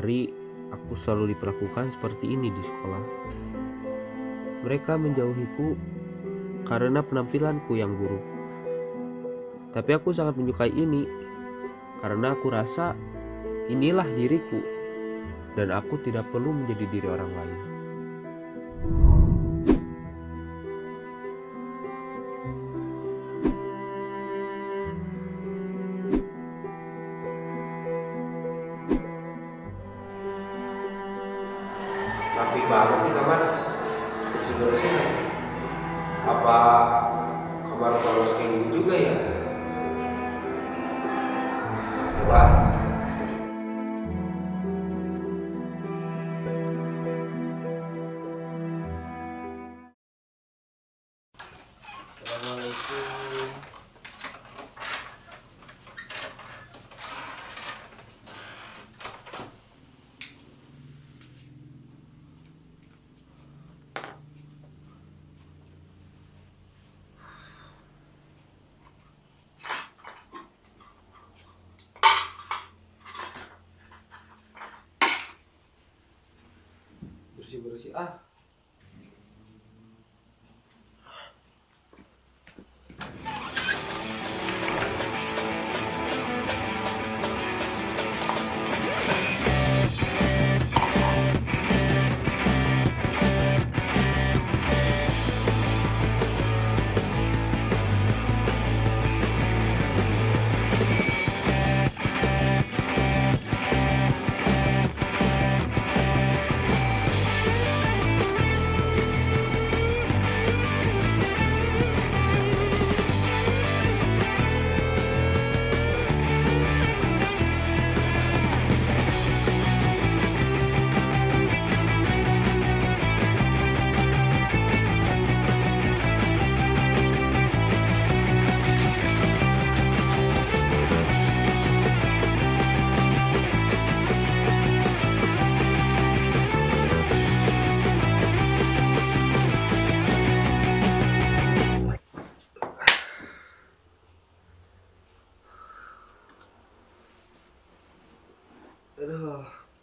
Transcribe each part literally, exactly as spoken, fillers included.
hari aku selalu diperlakukan seperti ini di sekolah. Mereka menjauhiku karena penampilanku yang buruk. Tapi aku sangat menyukai ini karena aku rasa inilah diriku dan aku tidak perlu menjadi diri orang lain. Rapi banget nih kamar, bersih-bersih nih. Apa kamar kalau kayak gitu juga ya? Wah. Assalamualaikum. Bersih-bersih ah. Aduh.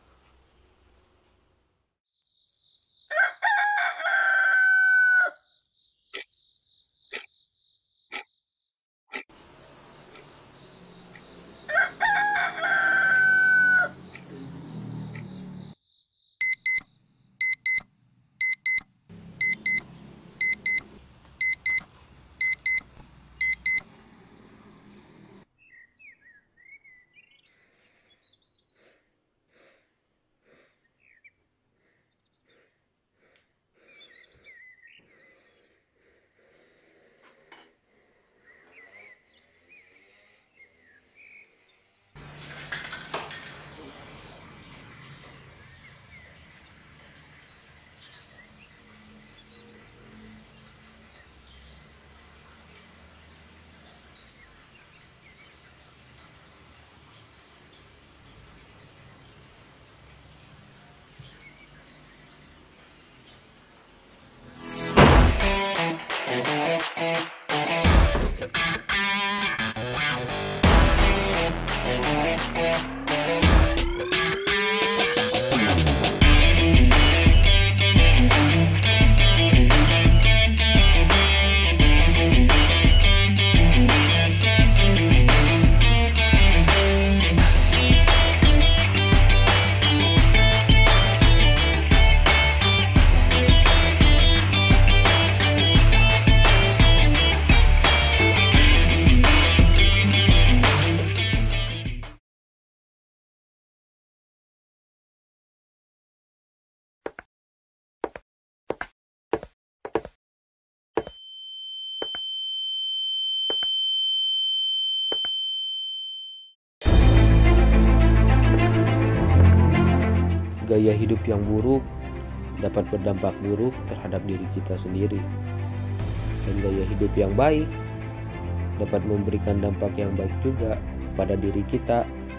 Gaya hidup yang buruk dapat berdampak buruk terhadap diri kita sendiri, dan gaya hidup yang baik dapat memberikan dampak yang baik juga kepada diri kita,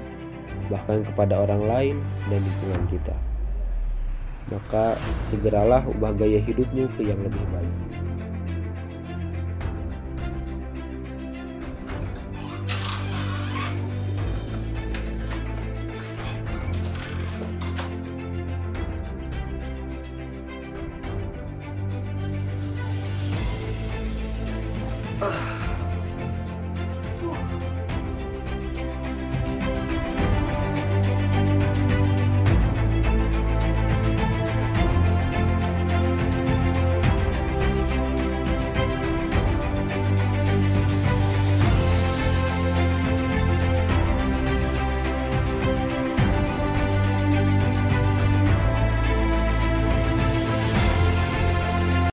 bahkan kepada orang lain dan lingkungan kita. Maka segeralah ubah gaya hidupmu ke yang lebih baik.